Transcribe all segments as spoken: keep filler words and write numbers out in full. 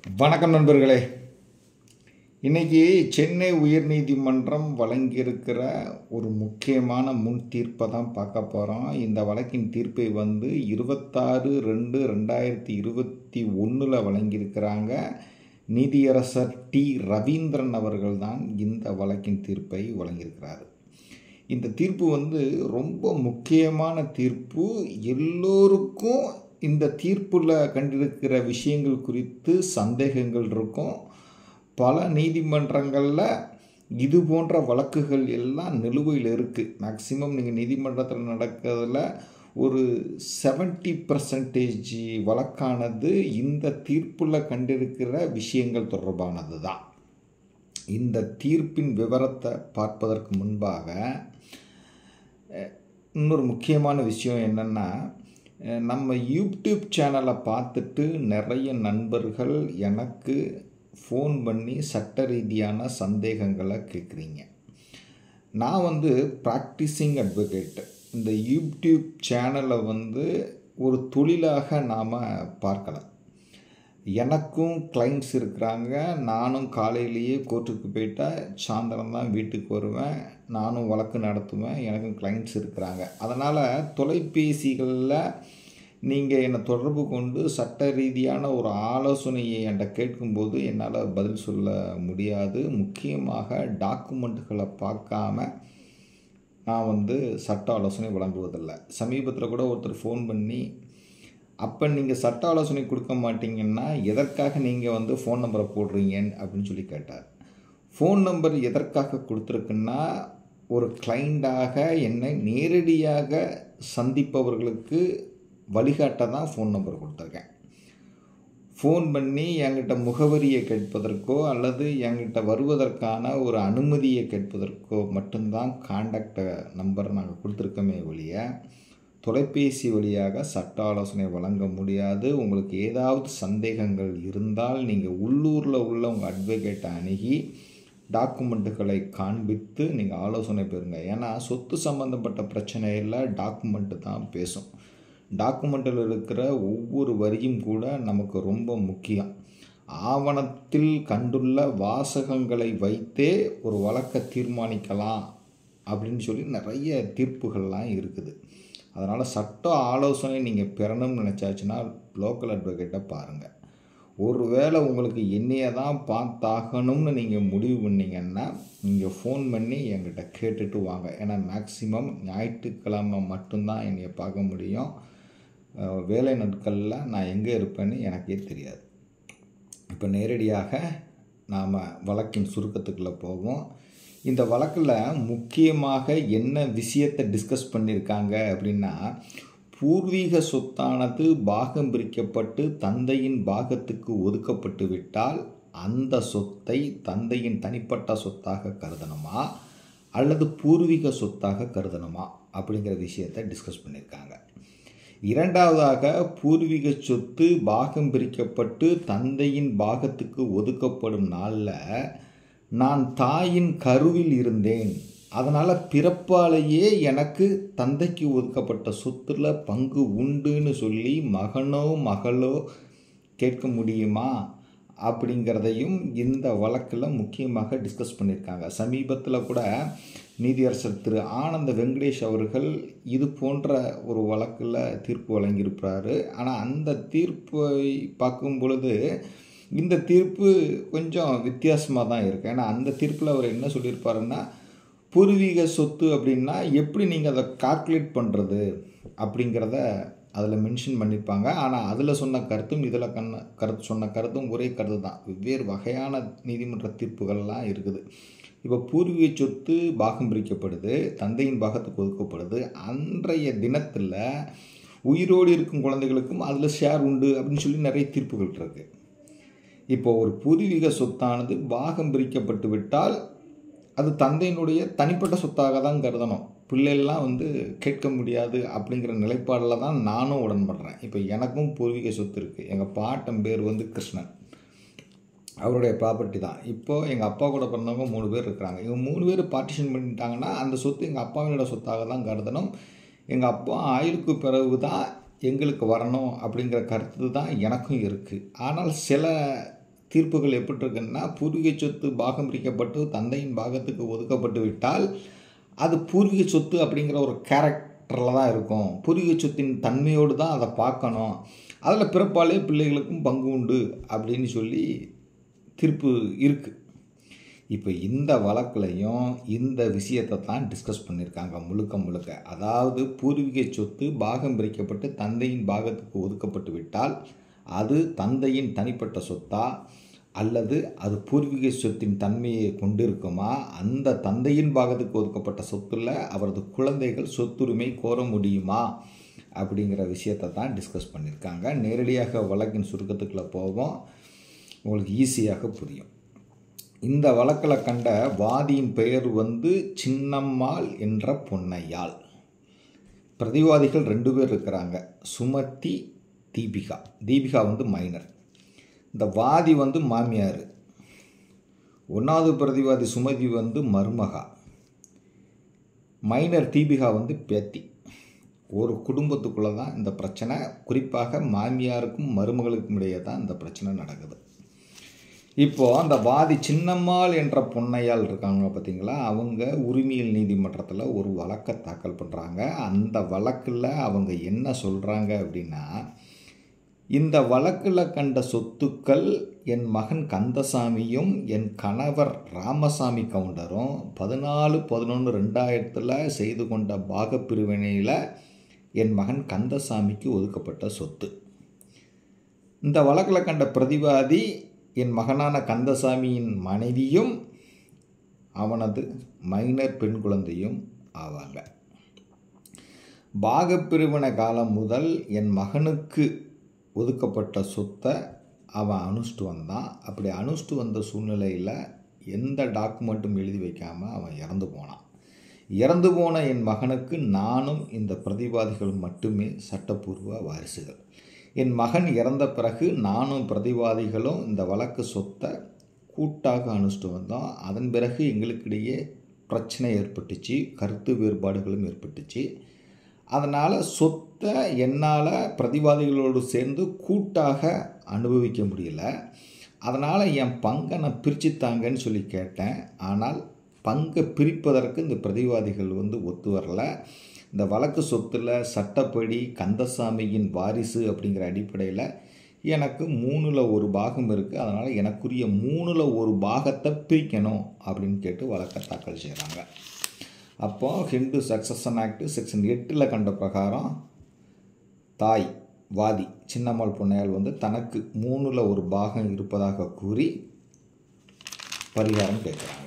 வணக்கம் நண்பர்களே. இன்றைக்கி சென்னை உயர்நீதிமன்றம் வழங்கியிருக்கிற ஒரு முக்கியமான முன் தீர்ப்பை தான் பார்க்க போகிறோம். இந்த வழக்கின் தீர்ப்பை வந்து இருபத்தாறு ரெண்டு ரெண்டாயிரத்தி இருபத்தி ஒன்றில் வழங்கியிருக்கிறாங்க. நீதியரசர் டி ரவீந்திரன் அவர்கள் தான் இந்த வழக்கின் தீர்ப்பை வழங்கியிருக்கிறார். இந்த தீர்ப்பு வந்து ரொம்ப முக்கியமான தீர்ப்பு. எல்லோருக்கும் இந்த தீர்ப்பில் கண்டிருக்கிற விஷயங்கள் குறித்து சந்தேகங்கள் இருக்கும். பல நீதிமன்றங்களில் இது போன்ற வழக்குகள் எல்லாம் நிலுவையில் இருக்குது. மேக்சிமம் நீங்கள் நீதிமன்றத்தில் நடக்கிறதுல ஒரு செவன்ட்டி பர்சன்டேஜ் வழக்கானது இந்த தீர்ப்பில் கண்டிருக்கிற விஷயங்கள் தொடர்பானது தான். இந்த தீர்ப்பின் விவரத்தை பார்ப்பதற்கு முன்பாக இன்னொரு முக்கியமான விஷயம் என்னென்னா, நம்ம யூடியூப் சேனலை பார்த்துட்டு நிறைய நண்பர்கள் எனக்கு ஃபோன் பண்ணி சட்ட ரீதியான சந்தேகங்களை கேட்குறீங்க. நான் வந்து ப்ராக்டிசிங் அட்வொகேட். இந்த யூடியூப் சேனலை வந்து ஒரு தொழிலாக நாம் பார்க்கல. எனக்கும் கிளைண்ட்ஸ் இருக்கிறாங்க. நானும் காலையிலேயே கோர்ட்டுக்கு போயிட்டால் சாயந்தரம் தான் வீட்டுக்கு வருவேன். நானும் வழக்கு நடத்துவேன். எனக்கும் கிளைண்ட்ஸ் இருக்கிறாங்க. அதனால் தொலைபேசிகளில் நீங்கள் என்னை தொடர்பு கொண்டு சட்ட ரீதியான ஒரு ஆலோசனையை என்கிட்ட கேட்கும்போது என்னால் பதில் சொல்ல முடியாது. முக்கியமாக டாக்குமெண்ட்டுகளை பார்க்காம நான் வந்து சட்ட ஆலோசனை வழங்குவதில்லை. சமீபத்தில் கூட ஒருத்தர் ஃபோன் பண்ணி, அப்போ நீங்கள் சட்ட ஆலோசனை கொடுக்க மாட்டீங்கன்னா எதற்காக நீங்கள் வந்து ஃபோன் நம்பரை போடுறீங்க அப்படின்னு சொல்லி கேட்டார். ஃபோன் நம்பர் எதற்காக கொடுத்துருக்குன்னா, ஒரு கிளைண்டாக என்னை நேரடியாக சந்திப்பவர்களுக்கு வழிகாட்ட தான் ஃபோன் நம்பர் கொடுத்துருக்கேன். ஃபோன் பண்ணி என்கிட்ட முகவரியை கேட்பதற்கோ அல்லது என்கிட்ட வருவதற்கான ஒரு அனுமதியை கேட்பதற்கோ மட்டும்தான் காண்டாக்ட் நம்பர் நாங்கள் கொடுத்துருக்கோமே ஒழிய தொலைபேசி வழியாக சட்ட ஆலோசனை வழங்க முடியாது. உங்களுக்கு ஏதாவது சந்தேகங்கள் இருந்தால் நீங்கள் உள்ளூரில் உள்ள உங்கள் அட்வொகேட்டை அணுகி டாக்குமெண்ட்டுகளை காண்பித்து நீங்கள் ஆலோசனை பெறுங்க. ஏன்னா சொத்து சம்பந்தப்பட்ட பிரச்சனையில் டாக்குமெண்ட்டு தான் பேசும். டாக்குமெண்ட்டில் இருக்கிற ஒவ்வொரு வரியும் கூட நமக்கு ரொம்ப முக்கியம். ஆவணத்தில் கண்டுள்ள வாசகங்களை வைத்தே ஒரு வழக்கை தீர்மானிக்கலாம் அப்படின்னு சொல்லி நிறைய தீர்ப்புகள்லாம் இருக்குது. அதனால் சட்ட ஆலோசனை நீங்கள் பெறணும்னு நினச்சாச்சுன்னா லோக்கல் அட்வொகேட்டை பாருங்கள். ஒருவேளை உங்களுக்கு என்னையை தான் பார்த்தாகணும்னு நீங்கள் முடிவு பண்ணிங்கன்னா நீங்கள் ஃபோன் பண்ணி என்கிட்ட கேட்டுட்டு வாங்க. ஏன்னா மேக்சிமம் ஞாயிற்றுக்கிழமை மட்டும்தான் என்னையை பார்க்க முடியும். வேலை நாட்களில் நான் எங்கே இருப்பேன்னு எனக்கே தெரியாது. இப்போ நேரடியாக நாம் வழக்கின் சுருக்கத்துக்குள்ளே போவோம். இந்த வழக்கில் முக்கியமாக என்ன விஷயத்தை டிஸ்கஸ் பண்ணியிருக்காங்க அப்படின்னா, பூர்வீக சொத்தானது பாகம் பிரிக்கப்பட்டு தந்தையின் பாகத்துக்கு ஒதுக்கப்பட்டு விட்டால் அந்த சொத்தை தந்தையின் தனிப்பட்ட சொத்தாக கருதணுமா அல்லது பூர்வீக சொத்தாக கருதணுமா அப்படிங்கிற விஷயத்தை டிஸ்கஸ் பண்ணியிருக்காங்க. இரண்டாவதாக, பூர்வீக சொத்து பாகம் பிரிக்கப்பட்டு தந்தையின் பாகத்துக்கு ஒதுக்கப்படும் நாளில் நான் தாயின் கருவில் இருந்தேன், அதனால் பிறப்பாலேயே எனக்கு தந்தைக்கு ஒதுக்கப்பட்ட சொத்துல பங்கு உண்டுன்னு சொல்லி மகனோ மகளோ கேட்க முடியுமா அப்படிங்கிறதையும் இந்த வழக்கில் முக்கியமாக டிஸ்கஸ் பண்ணியிருக்காங்க. சமீபத்தில் கூட நீதியரசர் திரு ஆனந்த வெங்கடேஷ் அவர்கள் இது போன்ற ஒரு வழக்கில் தீர்ப்பு வழங்கியிருப்பார். ஆனால் அந்த தீர்ப்பை பார்க்கும் பொழுது இந்த தீர்ப்பு கொஞ்சம் வித்தியாசமாக தான் இருக்குது. ஏன்னா அந்த தீர்ப்பில் அவர் என்ன சொல்லியிருப்பாருன்னா, பூர்வீக சொத்து அப்படின்னா எப்படி நீங்கள் அதை கால்குலேட் பண்ணுறது அப்படிங்கிறத அதில் மென்ஷன் பண்ணியிருப்பாங்க. ஆனால் அதில் சொன்ன கருத்தும் இதில் கண்ண கருத்து சொன்ன கருத்தும் ஒரே கருத்து தான். வெவ்வேறு வகையான நீதிமன்ற தீர்ப்புகள்லாம் இருக்குது. இப்போ பூர்வீக சொத்து பாகம் பிரிக்கப்படுது, தந்தையின் பாகத்துக்கு ஒதுக்கப்படுது. அன்றைய தினத்தில் உயிரோடு இருக்கும் குழந்தைகளுக்கும் அதில் ஷேர் உண்டு அப்படின்னு சொல்லி நிறைய தீர்ப்புகள் இருக்குது. இப்போ ஒரு பூர்வீக சொத்தானது பாகம் பிரிக்கப்பட்டு விட்டால் அது தந்தையினுடைய தனிப்பட்ட சொத்தாக தான் கருதணும். பிள்ளைகள்லாம் வந்து கேட்க முடியாது அப்படிங்கிற நிலைப்பாடில் தான் நானும் உடன்படுறேன். இப்போ எனக்கும் பூர்வீக சொத்து இருக்குது. எங்கள் பாட்டன் பேர் வந்து கிருஷ்ணன், அவருடைய ப்ராப்பர்ட்டி தான். இப்போது எங்கள் அப்பா கூட பிறந்தவங்க மூணு பேர் இருக்கிறாங்க. இவங்க மூணு பேர் பார்ட்டிஷன் பண்ணிட்டாங்கன்னா அந்த சொத்து எங்கள் அப்பாவினோட சொத்தாக தான் கருதணும். எங்கள் அப்பா ஆயுளுக்கு பிறகு தான் எங்களுக்கு வரணும் அப்படிங்கிற கருத்து தான் எனக்கும் இருக்குது. ஆனால் சில தீர்ப்புகள் எப்படி இருக்குன்னா, பூர்வீக சொத்து பாகம் பிரிக்கப்பட்டு தந்தையின் பாகத்துக்கு ஒதுக்கப்பட்டு விட்டால் அது பூர்வீக சொத்து அப்படிங்கிற ஒரு கேரக்டரில் தான் இருக்கும். பூர்வீக சொத்தின் தன்மையோடு தான் அதை பார்க்கணும். அதில் பிறப்பாலே பிள்ளைகளுக்கும் பங்கு உண்டு அப்படின்னு சொல்லி தீர்ப்பு இருக்குது. இப்போ இந்த வழக்குலையும் இந்த விஷயத்தை தான் டிஸ்கஸ் பண்ணியிருக்காங்க முழுக்க முழுக்க. அதாவது பூர்வீக சொத்து பாகம் பிரிக்கப்பட்டு தந்தையின் பாகத்துக்கு ஒதுக்கப்பட்டு விட்டால் அது தந்தையின் தனிப்பட்ட சொத்தா அல்லது அது பூர்வீக சொத்தின் தன்மையை கொண்டிருக்குமா, அந்த தந்தையின் பாகத்துக்கு ஒதுக்கப்பட்ட சொத்துல அவரது குழந்தைகள் சொத்துரிமை கோர முடியுமா அப்படிங்கிற விஷயத்தை தான் டிஸ்கஸ் பண்ணியிருக்காங்க. நேரடியாக வழக்கின் சுருக்கத்துக்குள்ளே போவோம், உங்களுக்கு ஈஸியாக புரியும். இந்த வழக்கில் கண்ட வாதியின் பெயர் வந்து சின்னம்மாள் என்ற பொன்னையாள். பிரதிவாதிகள் ரெண்டு பேர் இருக்கிறாங்க, சுமதி, தீபிகா. தீபிகா வந்து மைனர். இந்த வாதி வந்து மாமியார். ஒன்றாவது பிரதிவாதி சுமதி வந்து மருமகா. மைனர் தீபிகா வந்து பேத்தி. ஒரு குடும்பத்துக்குள்ளே தான் இந்த பிரச்சனை, குறிப்பாக மாமியாருக்கும் மருமகளுக்கும் இடையே தான் இந்த பிரச்சனை நடக்குது. இப்போது அந்த வாதி சின்னம்மாள் என்ற பொன்னையாள் இருக்காங்க பார்த்தீங்களா, அவங்க உரிமையியல் நீதிமன்றத்தில் ஒரு வழக்கை தாக்கல் பண்ணுறாங்க. அந்த வழக்கில் அவங்க என்ன சொல்கிறாங்க அப்படின்னா, இந்த வழக்கில் கண்ட சொத்துக்கள் என் மகன் கந்தசாமியும் என் கணவர் ராமசாமி கவுண்டரும் பதினாலு பதினொன்று ரெண்டாயிரத்தில் செய்து கொண்ட பாகப்பிரிவினையில் என் மகன் கந்தசாமிக்கு ஒதுக்கப்பட்ட சொத்து. இந்த வழக்கில் கண்ட பிரதிவாதி என் மகனான கந்தசாமியின் மனைவியும் அவனது மைனர் பெண் குழந்தையும் ஆவாங்க. பாகப்பிரிவினை காலம் முதல் என் மகனுக்கு ஒதுக்கப்பட்ட சொத்தை அவன் அனுஷ்டு வந்தான். அப்படி அனுஷ்டு வந்த சூழ்நிலையில் எந்த டாக்குமெண்ட்டும் எழுதி வைக்காமல் அவன் இறந்து போனான். இறந்து போன என் மகனுக்கு நானும் இந்த பிரதிவாதிகள் மட்டுமே சட்டப்பூர்வ வாரிசுகள். என் மகன் இறந்த பிறகு நானும் பிரதிவாதிகளும் இந்த வழக்கு சொத்தை கூட்டாக அனுஷ்டு வந்தோம். அதன் பிறகு எங்களுக்கிடையே பிரச்சனை ஏற்பட்டுச்சு, கருத்து வேறுபாடுகளும் ஏற்பட்டுச்சு. அதனால் சொத்தை என்னால் பிரதிவாதிகளோடு சேர்ந்து கூட்டாக அனுபவிக்க முடியல. அதனால் என் பங்கை நான் பிரிச்சுத்தாங்கன்னு சொல்லி கேட்டேன். ஆனால் பங்கை பிரிப்பதற்கு இந்த பிரதிவாதிகள் வந்து ஒத்து வரல. இந்த வழக்கு சொத்தில் சட்டப்படி கந்தசாமியின் வாரிசு அப்படிங்கிற அடிப்படையில் எனக்கு மூணில் ஒரு பாகம் இருக்குது, அதனால் எனக்குரிய மூணில் ஒரு பாகத்தை பிரிக்கணும் அப்படின்னு கேட்டு வழக்கை தாக்கல் செய்கிறாங்க. அப்போது ஹிந்து சக்சஷன் ஆக்ட் செக்ஷன் எட்டில் கண்ட பிரகாரம் தாய் வாதி சின்னம்மாள் பொன்னையாள் வந்து தனக்கு மூணில் ஒரு பாகம் இருப்பதாக கூறி பரிகாரம் கேட்குறாங்க.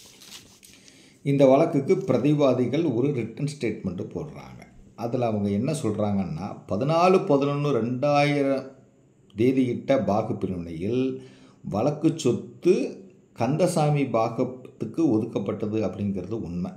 இந்த வழக்குக்கு பிரதிவாதிகள் ஒரு ரிட்டன் ஸ்டேட்மெண்ட்டு போடுறாங்க. அதில் அவங்க என்ன சொல்கிறாங்கன்னா, பதினாலு பதினொன்று ரெண்டாயிரம் தேதியிட்ட பாகு பிரிவினையில் வழக்கு சொத்து கந்தசாமி பாகத்துக்கு ஒதுக்கப்பட்டது அப்படிங்கிறது உண்மை.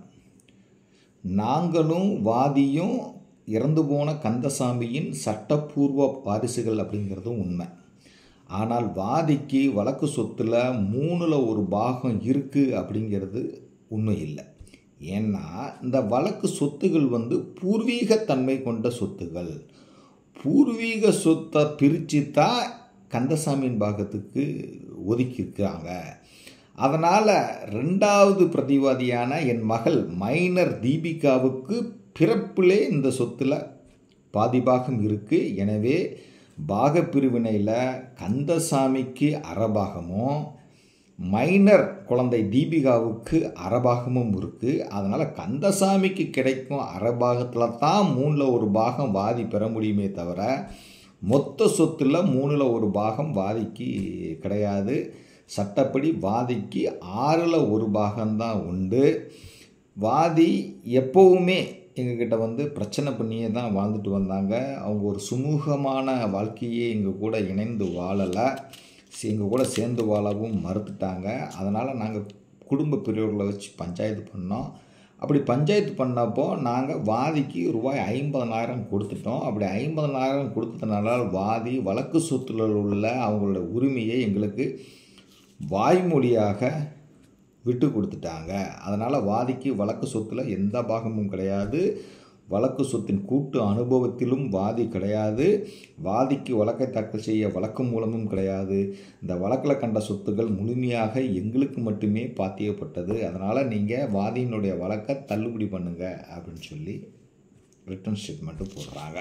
நாங்களும் வாதியும் இறந்து போன கந்தசாமியின் சட்டப்பூர்வ வாரிசுகள் அப்படிங்கிறதும் உண்மை. ஆனால் வாதிக்கு வழக்கு சொத்தில் மூணில் ஒரு பாகம் இருக்குது அப்படிங்கிறது உண்மை இல்லை. ஏன்னா இந்த வழக்கு சொத்துகள் வந்து பூர்வீகத்தன்மை கொண்ட சொத்துகள். பூர்வீக சொத்தை பிரித்து தான் கந்தசாமியின் பாகத்துக்கு ஒதுக்கியிருக்காங்க. அதனால் ரெண்டாவது பிரதிவாதியான என் மகள் மைனர் தீபிகாவுக்கு பிறப்பிலே இந்த சொத்தில் பாதி பாகம் இருக்குது. எனவே பாகப்பிரிவினையில் கந்தசாமிக்கு அறபாகமும் மைனர் குழந்தை தீபிகாவுக்கு அறபாகமும் இருக்குது. அதனால் கந்தசாமிக்கு கிடைக்கும் அறபாகத்தில் தான் மூணில் ஒரு பாகம் வாதி பெற முடியுமே தவிர மொத்த சொத்தில் மூணில் ஒரு பாகம் வாதிக்கு கிடையாது. சட்டப்படி வாதிக்கு ஆறில் ஒரு பாகம்தான் உண்டு. வாதி எப்போவுமே எங்ககிட்ட வந்து பிரச்சனை பண்ணியே தான் வாழ்ந்துட்டு வந்தாங்க. அவங்க ஒரு சுமூகமான வாழ்க்கையே எங்கள் கூட இணைந்து வாழலை, எங்கள் கூட சேர்ந்து வாழவும் மறுத்துட்டாங்க. அதனால் நாங்கள் குடும்ப பிரிவுகளை வச்சு பஞ்சாயத்து பண்ணோம். அப்படி பஞ்சாயத்து பண்ணப்போ நாங்கள் வாதிக்கு ரூபாய் ஐம்பதனாயிரம் கொடுத்துட்டோம். அப்படி ஐம்பதனாயிரம் கொடுத்ததுனால வாதி வழக்கு சொத்துல உள்ள அவங்களோட உரிமையை எங்களுக்கு வாய்மொழியாக விட்டு கொடுத்துட்டாங்க. அதனால் வாதிக்கு வழக்கு சொத்தில் எந்த பாகமும் கிடையாது. வழக்கு சொத்தின் கூட்டு அனுபவத்திலும் வாதி கிடையாது. வாதிக்கு வழக்கை தாக்கல் செய்ய வழக்கு மூலமும் கிடையாது. இந்த வழக்கில் கண்ட சொத்துக்கள் முழுமையாக எங்களுக்கு மட்டுமே பாத்தியப்பட்டது. அதனால் நீங்கள் வாதியினுடைய வழக்கை தள்ளுபடி பண்ணுங்க அப்படின்னு சொல்லி ரிட்டன் ஸ்டேட்மெண்ட்டு போடுறாங்க.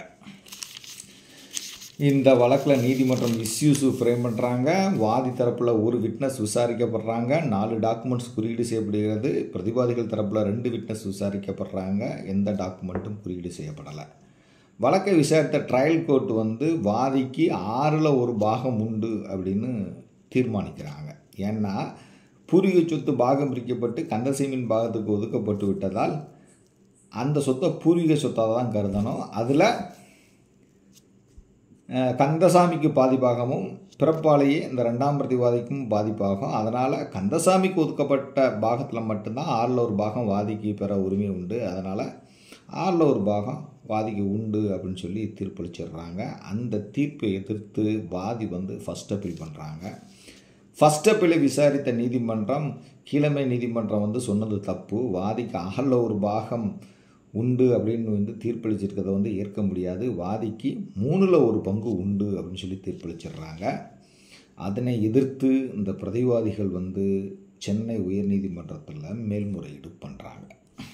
இந்த வழக்கில் நீதிமன்றம் இஸ்யூஸு ஃப்ரேம் பண்ணுறாங்க. வாதி தரப்பில் ஒரு விட்னஸ் விசாரிக்கப்படுறாங்க. நாலு டாக்குமெண்ட்ஸ் குறியீடு செய்யப்படுகிறது. பிரதிவாதிகள் தரப்பில் ரெண்டு விட்னஸ் விசாரிக்கப்படுறாங்க. எந்த டாக்குமெண்ட்டும் குறியீடு செய்யப்படலை. வழக்கை விசாரித்த ட்ரையல் கோர்ட் வந்து வாதிக்கு ஆறில் ஒரு பாகம் உண்டு அப்படின்னு தீர்மானிக்கிறாங்க. ஏன்னா பூர்வீக சொத்து பாகம் பிரிக்கப்பட்டு கந்தசாமியின் பாகத்துக்கு ஒதுக்கப்பட்டு விட்டதால் அந்த சொத்தை பூர்வீக சொத்தாக தான் கருதணும். அதில் கந்தசாமிக்கு பாதிப்பாகவும் பிறப்பாலேயே இந்த ரெண்டாம் பிரதிவாதிக்கும் பாதிப்பாகும். அதனால் கந்தசாமிக்கு ஒதுக்கப்பட்ட பாகத்தில் மட்டும்தான் ஆறில் ஒரு பாகம் வாதிக்கு பெற உரிமை உண்டு. அதனால் ஆறில் ஒரு பாகம் வாதிக்கு உண்டு அப்படின்னு சொல்லி தீர்ப்பளிச்சிடுறாங்க. அந்த தீர்ப்பை எதிர்த்து வாதி வந்து ஃபஸ்ட் அப்பீல் பண்ணுறாங்க. ஃபஸ்ட் அப்பீலை விசாரித்த நீதிமன்றம் கீழமை நீதிமன்றம் வந்து சொன்னது தப்பு. வாதிக்கு ஆறில் ஒரு பாகம் உண்டு அப்படின்னு வந்து தீர்ப்பளிச்சிருக்கிறத வந்து ஏற்க முடியாது. வாதிக்கு மூணில் ஒரு பங்கு உண்டு அப்படின்னு சொல்லி தீர்ப்பளிச்சிடுறாங்க. அதனை எதிர்த்து இந்த பிரதிவாதிகள் வந்து சென்னை உயர்நீதிமன்றத்தில் மேல்முறையீடு பண்ணுறாங்க.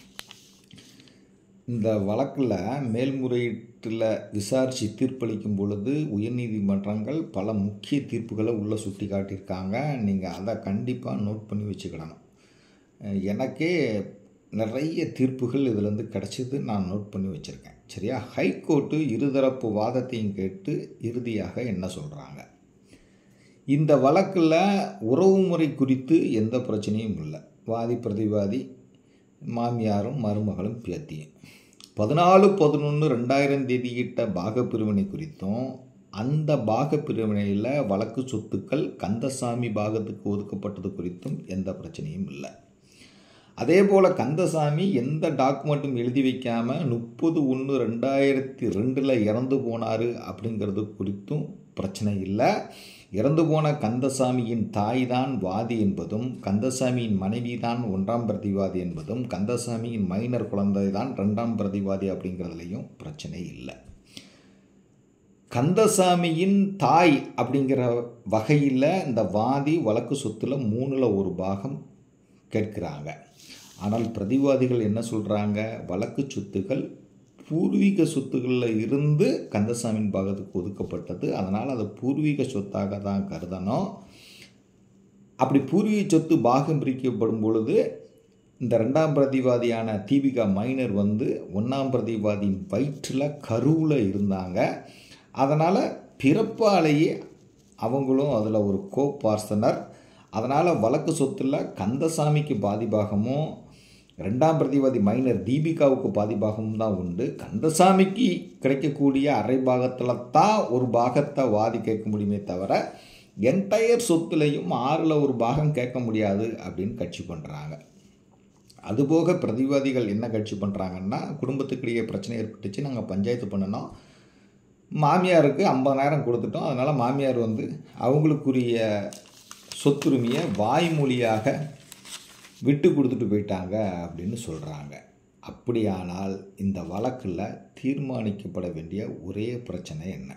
இந்த வழக்கில் மேல்முறையீட்டில் விசாரித்து தீர்ப்பளிக்கும் பொழுது உயர்நீதிமன்றங்கள் பல முக்கிய தீர்ப்புகளை உள்ளே சுட்டி காட்டியிருக்காங்க. நீங்கள் அதை கண்டிப்பாக நோட் பண்ணி வச்சுக்கிடணும். எனக்கே நிறைய தீர்ப்புகள் இதிலேருந்து கிடச்சிது, நான் நோட் பண்ணி வச்சுருக்கேன். சரியா? ஹைகோர்ட்டு இருதரப்பு வாதத்தையும் கேட்டு இறுதியாக என்ன சொல்கிறாங்க, இந்த வழக்கில் உறவுமுறை குறித்து எந்த பிரச்சனையும் இல்லை. வாதி பிரதிவாதி மாமியாரும் மருமகளும் பேத்தியும் பதினாலு பதினொன்று ரெண்டாயிரம் தேதியிட்ட பாகப்பிரிவினை குறித்தும் அந்த பாகப்பிரிவினையில் வழக்கு சொத்துக்கள் கந்தசாமி பாகத்துக்கு ஒதுக்கப்பட்டது குறித்தும் எந்த பிரச்சனையும் இல்லை. அதே போல் கந்தசாமி எந்த டாக்குமெண்ட்டும் எழுதி வைக்காமல் முப்பது ஒன்று ரெண்டாயிரத்தி ரெண்டில் இறந்து போனார் அப்படிங்கிறது குறித்தும் பிரச்சனை இல்லை. இறந்து போன கந்தசாமியின் தாய் தான் வாதி என்பதும் கந்தசாமியின் மனைவி தான் ஒன்றாம் பிரதிவாதி என்பதும் கந்தசாமியின் மைனர் குழந்தை தான் ரெண்டாம் பிரதிவாதி அப்படிங்கிறதுலையும் பிரச்சனை இல்லை. கந்தசாமியின் தாய் அப்படிங்கிற வகையில் இந்த வாதி வழக்கு சொத்தில் மூணில் ஒரு பாகம் கேட்கிறாங்க. ஆனால் பிரதிவாதிகள் என்ன சொல்கிறாங்க, வழக்கு சொத்துக்கள் பூர்வீக சொத்துக்களில் இருந்து கந்தசாமியின் பாகத்துக்கு ஒதுக்கப்பட்டது, அதனால் அதை பூர்வீக சொத்தாக தான் கருதணும். அப்படி பூர்வீக சொத்து பாகம் பிரிக்கப்படும் பொழுது இந்த ரெண்டாம் பிரதிவாதியான தீபிகா மைனர் வந்து ஒன்றாம் பிரதிவாதியின் வயிற்றில் கருவில் இருந்தாங்க. அதனால் பிறப்பாலேயே அவங்களும் அதில் ஒரு கோ பார்சனர். அதனால் வழக்கு சொத்தில் கந்தசாமிக்கு பாதிபாகமும் ரெண்டாம் பிரதிவாதி மைனர் தீபிகாவுக்கு பாதிபாகமும் தான் உண்டு. கந்தசாமிக்கு கிடைக்கக்கூடிய அரை பாகத்தில் தான் ஒரு பாகத்தை வாதி கேட்க முடியுமே தவிர என்டையர் சொத்துலையும் ஆறில் ஒரு பாகம் கேட்க முடியாது அப்படின்னு கட்சி பண்ணுறாங்க. அதுபோக பிரதிவாதிகள் என்ன கட்சி பண்ணுறாங்கன்னா, குடும்பத்துக்கிடையே பிரச்சனை ஏற்பட்டுச்சு, நாங்கள் பஞ்சாயத்து பண்ணணும், மாமியாருக்கு ஐம்பதாயிரம் கொடுத்துட்டோம், அதனால் மாமியார் வந்து அவங்களுக்குரிய சொத்துரிமையை வாய்மொழியாக விட்டு கொடுத்துட்டு போயிட்டாங்க அப்படின்னு சொல்கிறாங்க. அப்படியானால் இந்த வழக்கில் தீர்மானிக்கப்பட வேண்டிய ஒரே பிரச்சனை என்ன,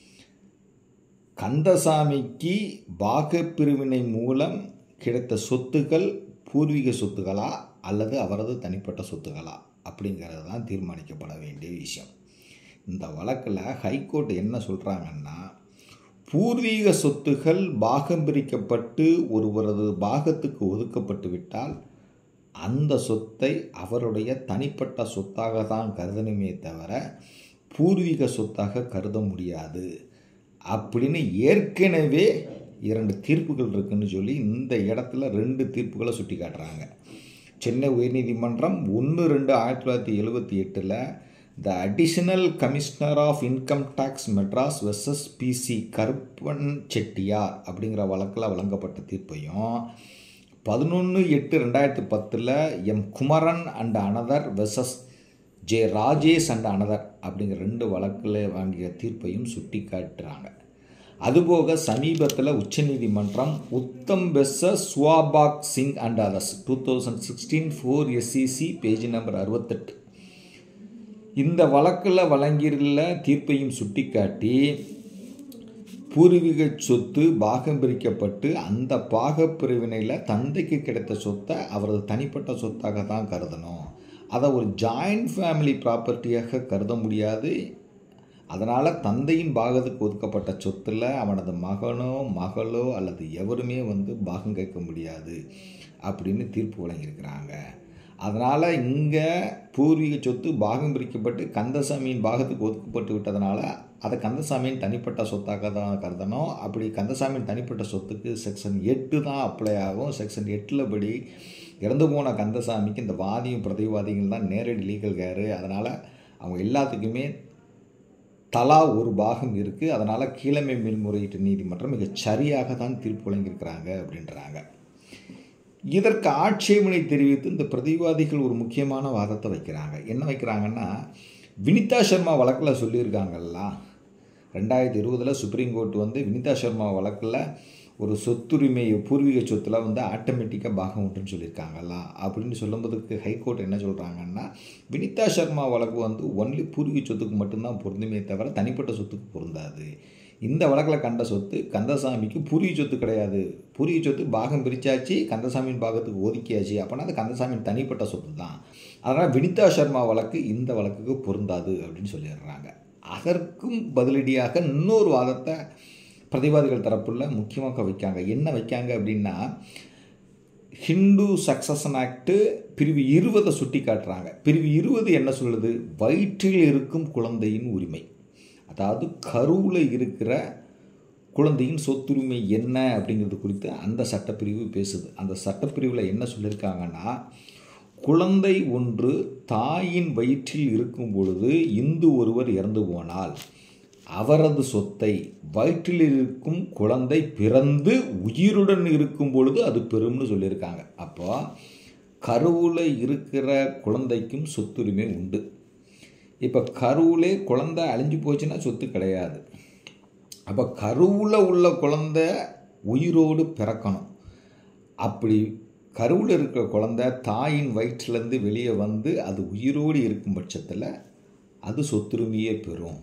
கந்தசாமிக்கு பாகப்பிரிவினை மூலம் கிடைத்த சொத்துக்கள் பூர்வீக சொத்துக்களா அல்லது அவரது தனிப்பட்ட சொத்துக்களா அப்படிங்கிறது தான் தீர்மானிக்கப்பட வேண்டிய விஷயம். இந்த வழக்கில் ஹைகோர்ட் என்ன சொல்கிறாங்கன்னா, பூர்வீக சொத்துகள் பாகம் பிரிக்கப்பட்டு ஒருவரது பாகத்துக்கு ஒதுக்கப்பட்டு விட்டால் அந்த சொத்தை அவருடைய தனிப்பட்ட சொத்தாக தான் கருதணுமே தவிர பூர்வீக சொத்தாக கருத முடியாது அப்படின்னு ஏற்கனவே இரண்டு தீர்ப்புகள் இருக்குன்னு சொல்லி இந்த இடத்துல ரெண்டு தீர்ப்புகளை சுட்டி காட்டுறாங்க. சென்னை உயர்நீதிமன்றம் ஒன்று ரெண்டு ஆயிரத்தி தொள்ளாயிரத்தி எழுபத்தி எட்டில் the additional commissioner of income tax Madras versus PC Karuppan Chettiar அப்படிங்கிற வழக்கில் வழங்கப்பட்ட தீர்ப்பையும் பதினொன்று எட்டு ரெண்டாயிரத்தி பத்தில் M Kumaran and another versus J Rajesh and another அப்படிங்கிற ரெண்டு வழக்கில் வாங்கிய தீர்ப்பையும் சுட்டி காட்டுறாங்க. அதுபோக சமீபத்தில் உச்சநீதிமன்றம் Uttam versus Swabag Singh and others two thousand sixteen four SCC page number அறுபத்தெட்டு இந்த வழக்கில் வழங்கியுள்ள தீர்ப்பையும் சுட்டிக்காட்டி பூர்வீக சொத்து பாகம் பிரிக்கப்பட்டு அந்த பாகப்பிரிவினையில் தந்தைக்கு கிடைத்த சொத்தை அவரது தனிப்பட்ட சொத்தாக தான் கருதணும். அதை ஒரு ஜாயிண்ட் ஃபேமிலி ப்ராப்பர்ட்டியாக கருத முடியாது. அதனால் தந்தையின் பாகத்துக்கு ஒதுக்கப்பட்ட சொத்தில் அவனது மகனோ மகளோ அல்லது எவருமே வந்து பாகம் கேட்க முடியாது அப்படின்னு தீர்ப்பு வழங்கியிருக்கிறாங்க. அதனால் இங்கே பூர்வீக சொத்து பாகம் பிரிக்கப்பட்டு கந்தசாமியின் பாகத்துக்கு ஒதுக்கப்பட்டு விட்டதுனால அதை கந்தசாமியின் தனிப்பட்ட சொத்தாக தான் கருதணும். அப்படி கந்தசாமியின் தனிப்பட்ட சொத்துக்கு செக்ஷன் எட்டு தான் அப்ளை ஆகும். செக்ஷன் எட்டில் படி இறந்து போன கந்தசாமிக்கு இந்த வாதியும் பிரதிவாதிகள் தான் நேரடி லீகல் கேரு. அதனால் அவங்க எல்லாத்துக்குமே தலா ஒரு பாகம் இருக்குது. அதனால் கீழமை மேல்முறையீட்டு நீதிமன்றம் மிக சரியாக தான் தீர்ப்பு வழங்கியிருக்கிறாங்க அப்படின்றாங்க. இதற்கு ஆட்சேபனை தெரிவித்து இந்த பிரதிவாதிகள் ஒரு முக்கியமான வாதத்தை வைக்கிறாங்க. என்ன வைக்கிறாங்கன்னா, வினிதா சர்மா வழக்கில் சொல்லியிருக்காங்கல்ல, ரெண்டாயிரத்தி இருபதில் சுப்ரீம் கோர்ட் வந்து வினிதா சர்மா வழக்கில் ஒரு சொத்துரிமை பூர்வீக சொத்தில் வந்து ஆட்டோமேட்டிக்காக பாகம் உண்டுன்னு சொல்லியிருக்காங்கல்ல அப்படின்னு சொல்லும்போதுக்கு ஹைகோர்ட் என்ன சொல்கிறாங்கன்னா, வினிதா சர்மா வழக்கு வந்து ஒன்லி பூர்வீக சொத்துக்கு மட்டும்தான் பொருந்துமே தவிர தனிப்பட்ட சொத்துக்கு பொருந்தாது. இந்த வழக்கில் கண்ட சொத்து கந்தசாமிக்கு பூர்வீக சொத்து கிடையாது. பூர்வீக சொத்து பாகம் பிரித்தாச்சு, கந்தசாமியின் பாகத்துக்கு ஒதுக்கியாச்சு. அப்படின்னா அது கந்தசாமியின் தனிப்பட்ட சொத்து தான். அதனால் வினிதா சர்மா வழக்கு இந்த வழக்குக்கு பொருந்தாது அப்படின்னு சொல்லிடுறாங்க. அதற்கும் பதிலடியாக இன்னொரு வாதத்தை பிரதிவாதிகள் தரப்புள்ள முக்கியமாக வைக்காங்க. என்ன வைக்காங்க அப்படின்னா, ஹிந்து சக்சஷன் ஆக்டு பிரிவு இருபதை சுட்டி காட்டுறாங்க. பிரிவு இருபது என்ன சொல்லுது? வயிற்றில் இருக்கும் குழந்தையின் உரிமை, அதாவது கருவில் இருக்கிற குழந்தையின் சொத்துரிமை என்ன அப்படிங்கிறது குறித்து அந்த சட்டப்பிரிவு பேசுது. அந்த சட்டப்பிரிவில் என்ன சொல்லியிருக்காங்கன்னா, குழந்தை ஒன்று தாயின் வயிற்றில் இருக்கும் பொழுது இந்து ஒருவர் இறந்து போனால் அவரது சொத்தை வயிற்றில் இருக்கும் குழந்தை பிறந்து உயிருடன் இருக்கும் பொழுது அது பெறும்னு சொல்லியிருக்காங்க. அப்போ கருவில் இருக்கிற குழந்தைக்கும் சொத்துரிமை உண்டு. இப்போ கருவிலே குழந்தை அழிஞ்சு போச்சுன்னா சொத்து கிடையாது. அப்போ கருவில் உள்ள குழந்தை உயிரோடு பிறக்கணும். அப்படி கருவில் இருக்கிற குழந்தை தாயின் வயிற்றிலேருந்து வெளியே வந்து அது உயிரோடு இருக்கும் பட்சத்தில் அது சொத்துரிமையே பெறும்.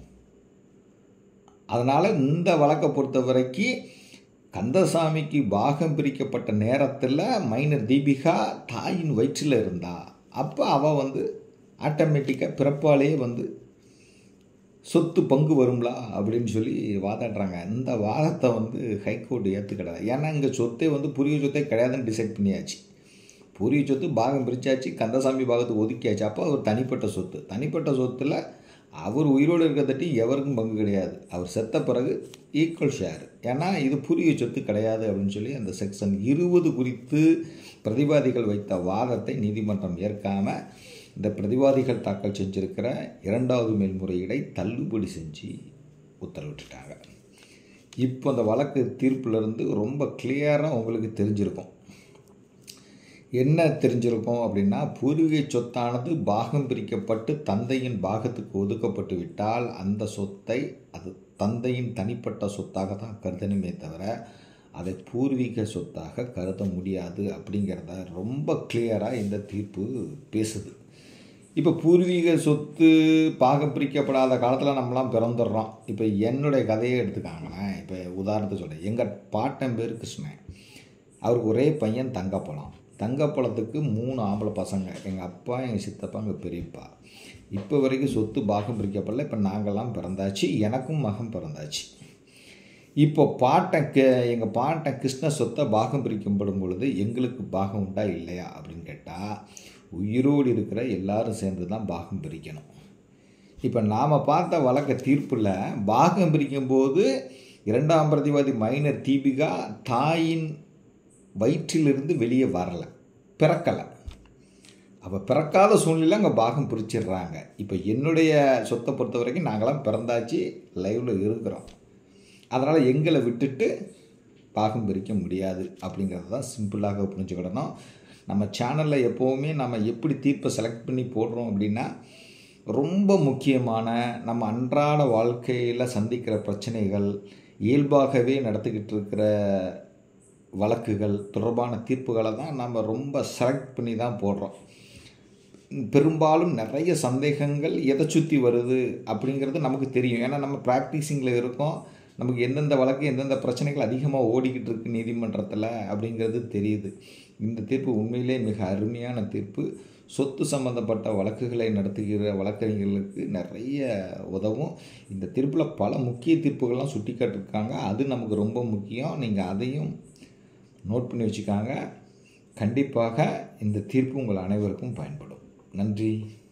அதனால் இந்த வழக்கை பொறுத்த வரைக்கும் கந்தசாமிக்கு பாகம் பிரிக்கப்பட்ட நேரத்தில் மைனர் தீபிகா தாயின் வயிற்றில் இருந்தா அப்போ அவள் வந்து ஆட்டோமேட்டிக்காக பிறப்பாலே வந்து சொத்து பங்கு வரும்லா அப்படின்னு சொல்லி வாதாடுறாங்க. இந்த வாதத்தை வந்து ஹைகோர்ட் ஏற்றுக்கிடாது. ஏன்னா இங்கே சொத்தே வந்து பூர்வீக சொத்தே கிடையாதுன்னு டிசைட் பண்ணியாச்சு. பூர்வீக சொத்து பாகம் பிரித்தாச்சு, கந்தசாமி பாகத்துக்கு ஒதுக்கியாச்சு. அப்போ அவர் தனிப்பட்ட சொத்து. தனிப்பட்ட சொத்தில் அவர் உயிரோடு இருக்கிறதட்டி எவருக்கும் பங்கு கிடையாது. அவர் செத்த பிறகு ஈக்குவல் ஷேர். ஏன்னா இது பூர்வீக சொத்து கிடையாது அப்படின்னு சொல்லி அந்த செக்ஷன் இருபது குறித்து பிரதிவாதிகள் வைத்த வாதத்தை நீதிமன்றம் ஏற்காமல் இந்த பிரதிவாதிகள் தாக்கல் செஞ்சிருக்கிற இரண்டாவது மேல்முறையீடை தள்ளுபடி செஞ்சு உத்தரவிட்டுட்டாங்க. இப்போ அந்த வழக்கு தீர்ப்பிலிருந்து ரொம்ப கிளியராக உங்களுக்கு தெரிஞ்சிருக்கும். என்ன தெரிஞ்சிருக்கும் அப்படின்னா, பூர்வீக சொத்தானது பாகம் பிரிக்கப்பட்டு தந்தையின் பாகத்துக்கு ஒதுக்கப்பட்டு விட்டால் அந்த சொத்தை அது தந்தையின் தனிப்பட்ட சொத்தாக தான் கருதணுமே தவிர அதை பூர்வீக சொத்தாக கருத முடியாது அப்படிங்கிறத ரொம்ப கிளியராக இந்த தீர்ப்பு பேசுது. இப்போ பூர்வீக சொத்து பாகம் பிரிக்கப்படாத காலத்தில் நம்மளாம் பிறந்துடுறோம். இப்போ என்னுடைய கதையை எடுத்துக்காங்களேன். இப்போ உதாரணத்துக்கு சொல்கிறேன். எங்கள் பாட்டன் பேர் கிருஷ்ணன். அவருக்கு ஒரே பையன் தங்கப்பழம். தங்கப்பழத்துக்கு மூணு ஆம்பளை பசங்க, எங்கள் அப்பா, எங்கள் சித்தப்பா, எங்கள் பெரியப்பா. இப்போ வரைக்கும் சொத்து பாகம் பிரிக்கப்படல. இப்போ நாங்கள்லாம் பிறந்தாச்சு, எனக்கும் மகன் பிறந்தாச்சு. இப்போ பாட்டன் கே எங்கள் பாட்டன் கிருஷ்ண சொத்தை பாகம் பிரிக்கப்படும் பொழுது எங்களுக்கு பாகம் உண்டா இல்லையா அப்படின்னு கேட்டால், உயிரோடு இருக்கிற எல்லாரும் சேர்ந்து தான் பாகம் பிரிக்கணும். இப்போ நாம் பார்த்த வழக்க தீர்ப்பில் பாகம் பிரிக்கும்போது இரண்டாம் பிரதிவாதி மைனர் தீபிகா தாயின் வயிற்றிலிருந்து வெளியே வரலை, பிறக்கலை. அப்போ பிறக்காத சூழ்நிலை அங்கே பாகம் பிரிச்சிடுறாங்க. இப்போ என்னுடைய சொத்தை பொறுத்த வரைக்கும் நாங்களாம் பிறந்தாச்சு, லைவில் இருக்கிறோம். அதனால் எங்களை விட்டுட்டு பாகம் பிரிக்க முடியாது அப்படிங்கிறது தான் சிம்பிளாக புரிஞ்சுக்கிடணும். நம்ம சேனலில் எப்போவுமே நம்ம எப்படி தீர்ப்பை செலக்ட் பண்ணி போடுறோம் அப்படின்னா, ரொம்ப முக்கியமான நம்ம அன்றாட வாழ்க்கையில் சந்திக்கிற பிரச்சனைகள், இயல்பாகவே நடத்திக்கிட்டு இருக்கிற வழக்குகள் தொடர்பான தீர்ப்புகளை தான் நம்ம ரொம்ப செலக்ட் பண்ணி தான் போடுறோம். பெரும்பாலும் நிறைய சந்தேகங்கள் எதை சுற்றி வருது அப்படிங்கிறது நமக்கு தெரியும். ஏன்னா நம்ம ப்ராக்டிஸிங்கில் இருக்கோம். நமக்கு எந்தெந்த வழக்கு எந்தெந்த பிரச்சனைகள் அதிகமாக ஓடிக்கிட்டு இருக்குது நீதிமன்றத்தில் அப்படிங்கிறது தெரியுது. இந்த தீர்ப்பு உண்மையிலே மிக அருமையான தீர்ப்பு. சொத்து சம்பந்தப்பட்ட வழக்குகளை நடத்துகிற வழக்கறிஞர்களுக்கு நிறைய உதவும். இந்த தீர்ப்பில் பல முக்கிய தீர்ப்புகள்லாம் சுட்டி காட்டியிருக்காங்க. அது நமக்கு ரொம்ப முக்கியம். நீங்கள் அதையும் நோட் பண்ணி வச்சுக்காங்க. கண்டிப்பாக இந்த தீர்ப்பு உங்கள் அனைவருக்கும் பயன்படும். நன்றி.